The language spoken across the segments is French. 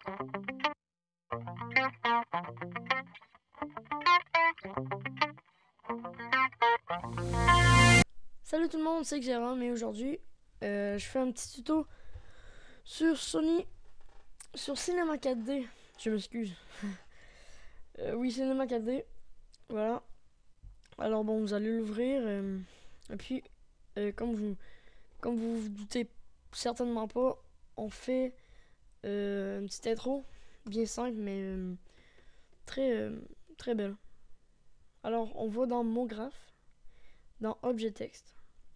Salut tout le monde, c'est Xeram et aujourd'hui je fais un petit tuto sur Cinema 4D. Je m'excuse. Oui, Cinema 4D. Voilà. Alors bon, vous allez l'ouvrir et puis comme vous vous doutez certainement pas, on fait une petite intro bien simple mais très très belle. Alors on va dans Mon graphe, dans Objet texte.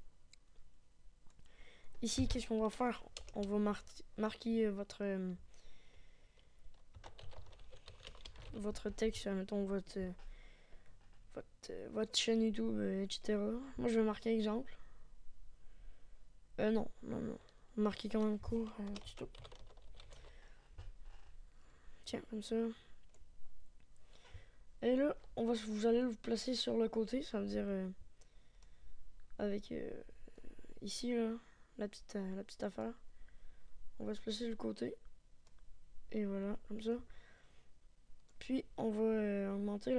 Ici, qu'est-ce qu'on va faire? On va marquer votre texte, mettons votre chaîne YouTube, etc. Moi, je vais marquer exemple. Non. Marquer quand même court, tuto. Tiens, comme ça. Et là, vous allez le placer sur le côté, ça veut dire avec ici là, la petite affaire. On va se placer sur le côté. Et voilà, comme ça. Puis on va augmenter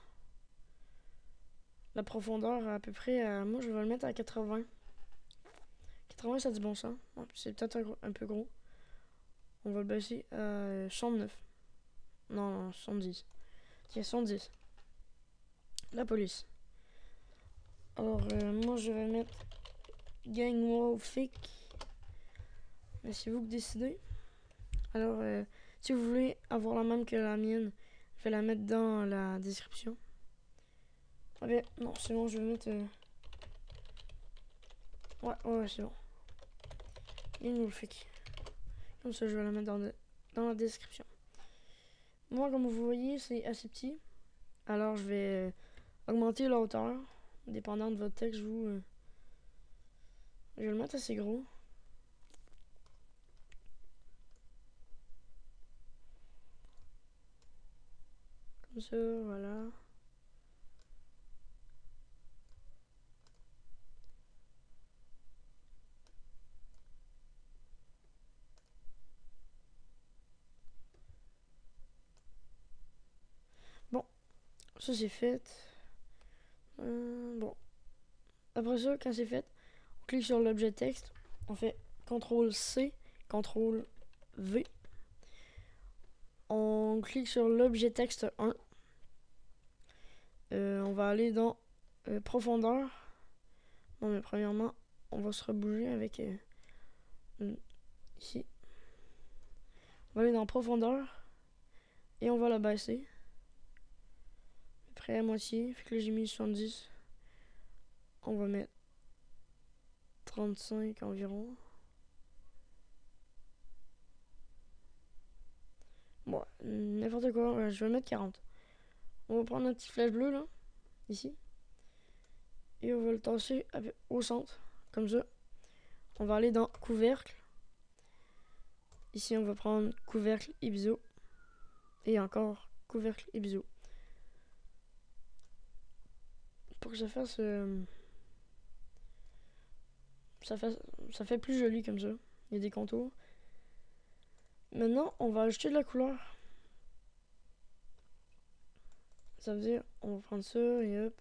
la profondeur à peu près à. Moi je vais le mettre à 80. 80 ça dit bon sens. Ouais, c'est peut-être un peu gros. On va le baisser à 109. Non, 110. Tiens, 110. La police. Alors moi je vais mettre Gang Wolfic. Mais c'est vous qui décidez. Alors si vous voulez avoir la même que la mienne, je vais la mettre dans la description. Ah ben non, c'est bon, je vais mettre. Ouais, c'est bon. Gang Wolfic. Comme ça, je vais la mettre dans la description. Moi, comme vous voyez, c'est assez petit. Alors, je vais augmenter la hauteur. Dépendant de votre texte, je vais le mettre assez gros. Comme ça, voilà. Bon, ça c'est fait. Bon. Après ça, quand c'est fait, on clique sur l'objet texte. On fait CTRL-C, CTRL-V. On clique sur l'objet texte 1. On va aller dans profondeur. Non, mais premièrement, on va se rebouger avec ici. On va aller dans profondeur et on va la baisser. Près à moitié. Fait que là j'ai mis 70. On va mettre 35 environ. Bon, n'importe quoi, je vais mettre 40. On va prendre un petit flèche bleu là, ici. Et on va le tasser au centre, comme ça. On va aller dans couvercle. Ici on va prendre couvercle Ibizo. Et encore couvercle Ibizo. Pour que ça fasse... ça fait plus joli comme ça. Il y a des contours. Maintenant, on va ajouter de la couleur. Ça veut dire, on va prendre ça et hop.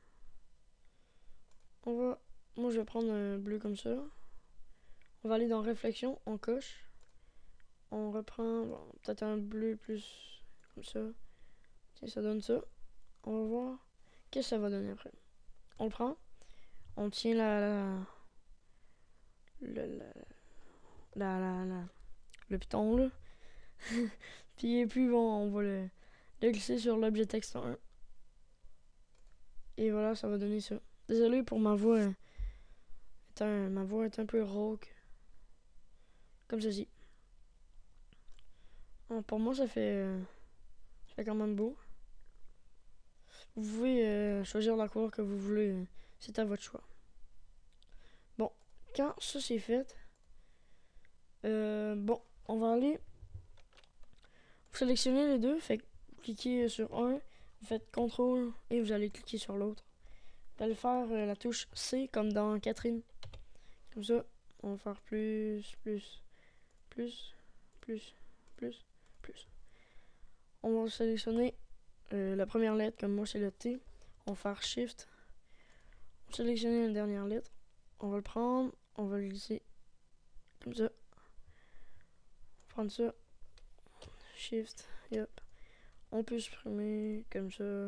Moi je vais prendre un bleu comme ça. On va aller dans réflexion, on coche. On reprend peut-être un bleu plus comme ça. Tiens, ça donne ça. On va voir qu'est-ce que ça va donner après. On le prend. On tient le piton là. puis bon, on va le glisser sur l'objet texte 1. Et voilà, ça va donner ça. Désolé pour ma voix. Ma voix est un peu rauque. Comme ceci. Pour moi, ça fait quand même beau. Vous pouvez choisir la couleur que vous voulez. C'est à votre choix. Bon, quand ça c'est fait, bon, on va aller. Vous sélectionnez les deux. Fait que vous cliquez sur un. Vous faites CTRL et vous allez cliquer sur l'autre. Vous allez faire la touche C comme dans Catherine. Comme ça, on va faire plus. plus. On va sélectionner la première lettre, comme moi c'est le T. On va faire Shift. On va sélectionner la dernière lettre. On va le prendre, on va le glisser comme ça. Prendre ça. Shift, yep. On peut supprimer comme ça.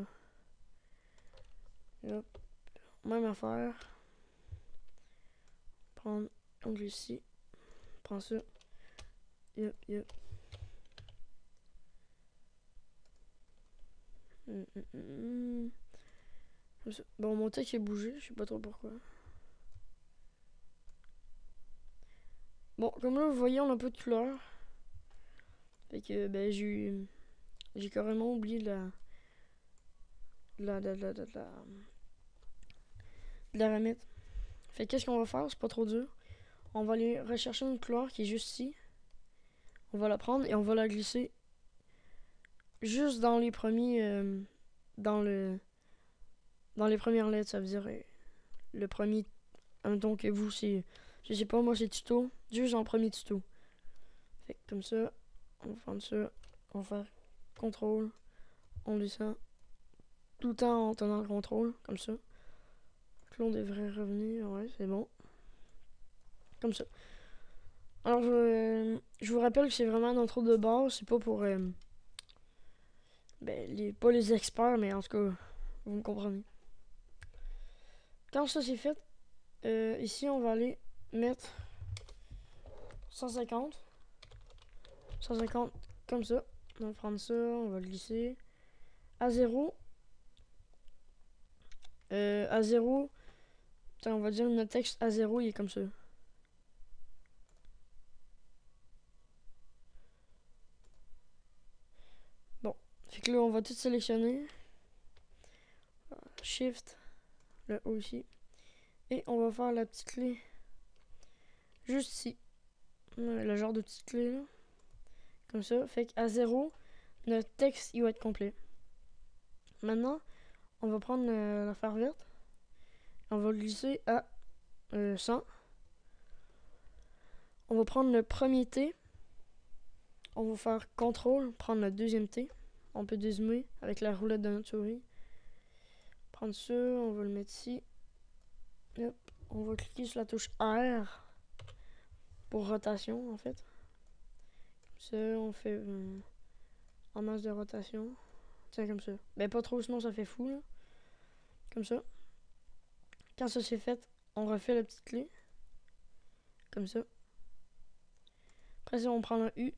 Yep. Même affaire. Prendre, on glisse ici. Prends ça. Yep, yep. Comme ça. Bon, mon texte est bougé, je sais pas trop pourquoi. Bon, comme là, vous voyez, on a un peu de couleur. Fait que, ben, j'ai carrément oublié de la remettre. Fait qu'est-ce qu'on va faire? C'est pas trop dur. On va aller rechercher une couleur qui est juste ici. On va la prendre et on va la glisser juste dans les premiers... dans les premières lettres, ça veut dire le premier... Donc vous, c'est... Je sais pas, moi c'est tuto. Juste dans le premier tuto. Fait que comme ça, on va prendre ça. On va faire CTRL. On descend. Tout le temps en tenant le contrôle, comme ça. Donc là, on devrait revenir. Ouais, c'est bon. Comme ça. Alors, je vous rappelle que c'est vraiment un intro de base. C'est pas pour... pas les experts, mais en tout cas, vous me comprenez. Quand ça c'est fait, ici, on va aller mettre 150. 150 comme ça. On va prendre ça, on va le glisser. À 0. À 0. On va dire notre texte à 0, il est comme ça. Bon. Fait que là, on va tout sélectionner. Shift. Le haut ici. Et on va faire la petite clé. Juste ici. Le genre de petite clé là. Comme ça. Fait qu'à 0, notre texte, il va être complet. Maintenant, on va prendre l'affaire verte. On va le glisser à 100. On va prendre le premier T. On va faire CTRL, prendre le deuxième T. On peut dézoomer avec la roulette de notre souris. Prendre ça, on va le mettre ici. Hop. On va cliquer sur la touche R pour rotation en fait. Comme ça, on fait en masse de rotation. Tiens, comme ça. Ben pas trop, sinon ça fait fou là. Comme ça. Quand ça c'est fait, on refait la petite clé. Comme ça. Après ça, on prend un U.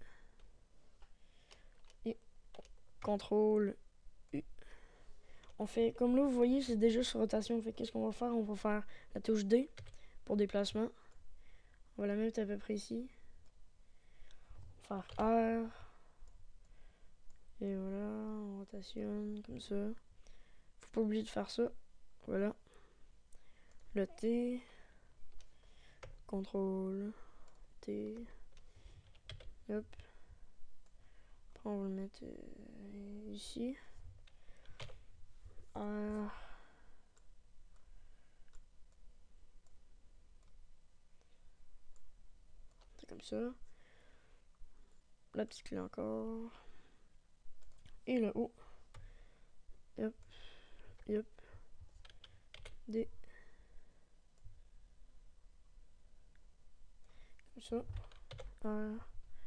Et CTRL U. On fait, comme là, vous voyez, c'est déjà sur rotation. Fait qu'est-ce qu'on va faire? On va faire la touche D pour déplacement. On va la mettre à peu près ici. On va faire R. Et voilà, on rotationne comme ça. Faut pas oublier de faire ça. Voilà. Le T. CTRL T. Hop. Après, on va le mettre ici. R. C'est comme ça. La petite clé encore. Et le haut. Hop. Hop. D. Comme ça. R.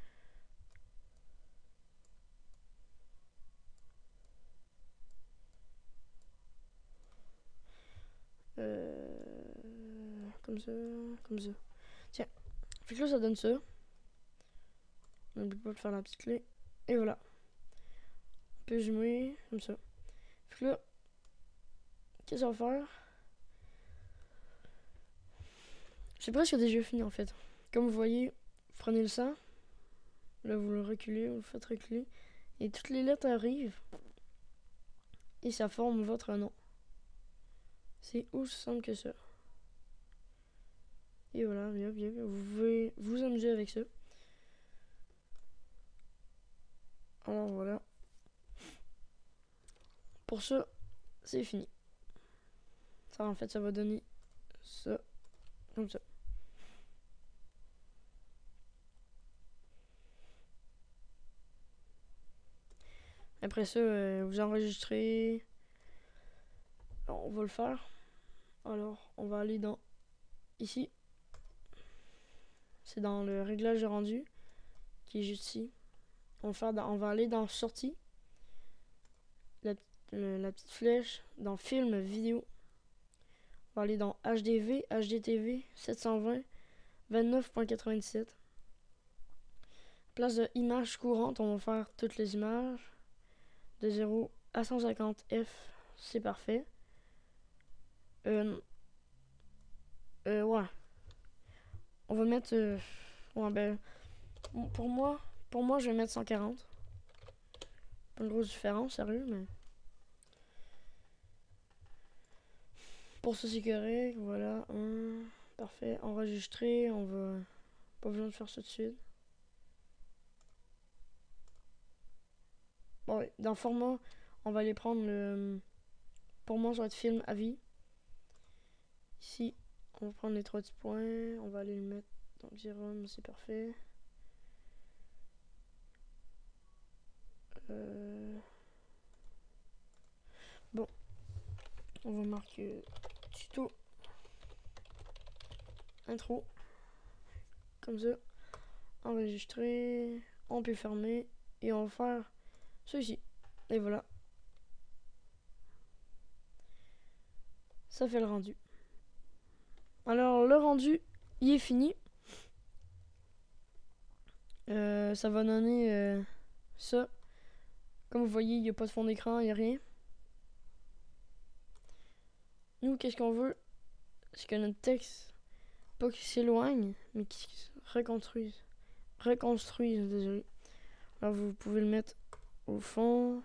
Comme ça. Comme ça. Tiens. Fait que là, ça donne ça. N'oublie pas de faire la petite clé. Et voilà. On peut zoomer comme ça. Fait que là, qu'est-ce qu'on va faire? C'est presque déjà fini en fait. Comme vous voyez, vous prenez le 100. Là, vous le reculez, vous le faites reculer. Et toutes les lettres arrivent. Et ça forme votre nom. C'est aussi simple que ça. Et voilà, bien, bien, vous pouvez vous amuser avec ça. Alors voilà. Pour ça, c'est fini. Ça, en fait, ça va donner ça, comme ça. Après ça, vous enregistrez. Alors, on va le faire. Alors, on va aller dans ici. C'est dans le réglage de rendu qui est juste ici. On va aller dans sortie. La petite flèche dans film vidéo. On va aller dans HDV, HDTV 720 29.97. Place de images courantes, on va faire toutes les images de 0 à 150 F, c'est parfait. Ouais. On va mettre ouais, ben pour moi je vais mettre 140. Pas une grosse différence, sérieux, mais pour ça c'est correct. Voilà, parfait, enregistré. On va pas besoin de faire ça tout de suite. Bon, ouais, dans le format, on va aller prendre le. Pour moi, ça va être film à vie. Ici, on va prendre les 3 petits points. On va aller le mettre dans Xerom, c'est parfait. Bon, on va marquer tuto intro. Comme ça. Enregistrer. On peut fermer. Et on va faire ceci. Et voilà. Ça fait le rendu. Alors, le rendu, il est fini. Ça va donner ça. Comme vous voyez, il n'y a pas de fond d'écran, il n'y a rien. Nous, qu'est-ce qu'on veut? C'est que notre texte, pas qu'il s'éloigne, mais qu'il se reconstruise. Reconstruise, désolé. Alors, vous pouvez le mettre au fond.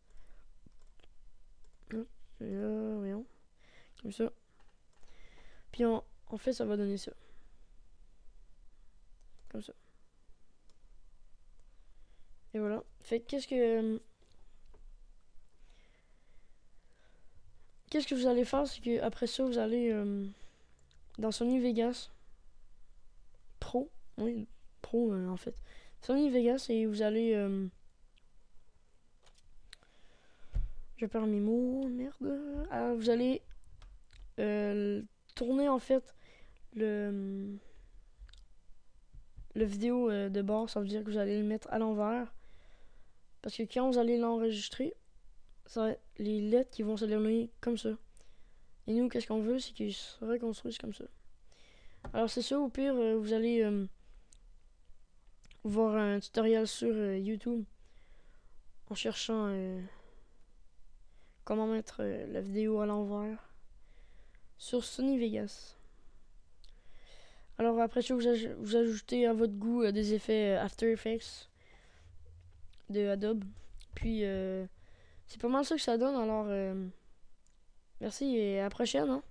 Hop, là, voyons. Comme ça. Puis en fait, ça va donner ça. Comme ça. Et voilà. Fait qu'est-ce que vous allez faire, c'est que après ça, vous allez dans Sony Vegas Pro. Oui, Pro en fait. Sony Vegas et vous allez... je perds mes mots, merde. Alors, vous allez tourner en fait le vidéo de bord. Ça veut dire que vous allez le mettre à l'envers. Parce que quand vous allez l'enregistrer, ça va être les lettres qui vont s'éloigner comme ça. Et nous, qu'est-ce qu'on veut, c'est qu'ils se reconstruisent comme ça. Alors c'est ça, au pire, vous allez voir un tutoriel sur YouTube en cherchant comment mettre la vidéo à l'envers sur Sony Vegas. Alors après ça, vous ajoutez à votre goût des effets After Effects de Adobe. Puis c'est pas mal ça que ça donne. Alors merci et à la prochaine. Hein.